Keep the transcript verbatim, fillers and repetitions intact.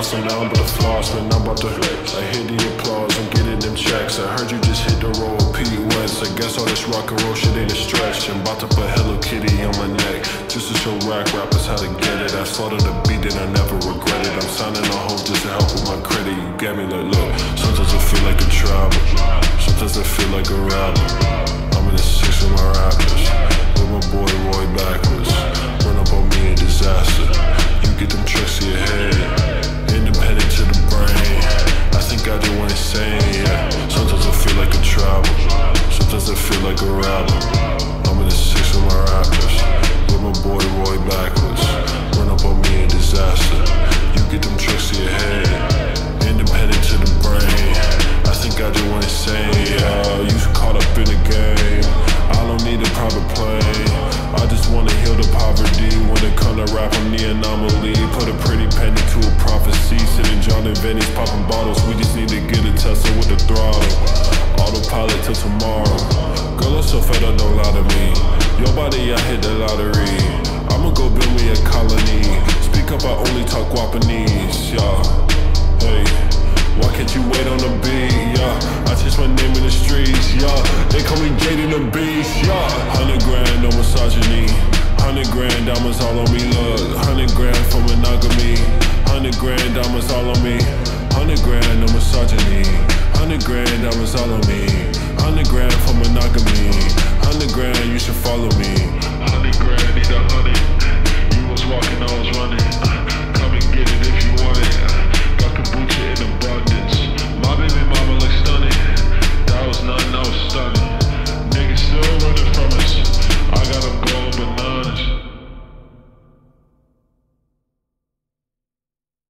lost, I'm down but the floss, man, I'm about to I hit the applause, I'm getting them checks. I heard you just hit the road, Pete Wentz. I guess all this rock and roll shit ain't a stretch. I'm about to put Hello Kitty on my neck, just to show rap rappers how to get it. I slaughtered the beat and I never regret it. I'm signing a hoe just to help with my credit. You get me, like, look, sometimes I feel like a travel, sometimes I feel like a rapper. I'm in the six with my rappers, with my boy Roy backwards. Run up on me a disaster, you get them tricks to your head, independent to the brain. I think I do what I'm saying, yeah. Sometimes I feel like a travel, sometimes I feel like a rapper. I'm in the six with my rappers, with my boy Roy backwards. Run up on me a disaster, you get them tricks to your head, independent to the brain. I think I do what I'm saying, yeah. You caught up in the game, I don't need a private plane. I just wanna heal the poverty. When it come to rap, I'm the anomaly. Put a pretty pen into a prophecy. Sitting John and Vinny's popping bottles. We just need to get a Tesla with the throttle. Autopilot till tomorrow. Girl, I'm so fed up, don't lie to me. Your body, I hit the lottery. I'ma go build me a colony. Speak up, I only talk Guapanese, yeah. Hey, why can't you wait on the beat, yeah? I changed my name in the streets, yeah. They call me Jaden the Beast, yeah. Hundred grand on misogyny, hundred grand diamonds all on me, look. Hundred grand for monogamy, hundred grand diamonds all on me. Hundred grand on misogyny, hundred grand diamonds all on me. Hundred grand for monogamy, hundred grand you should follow me. Hundred grand need a hundred, you was walking, I was running. Come and get it.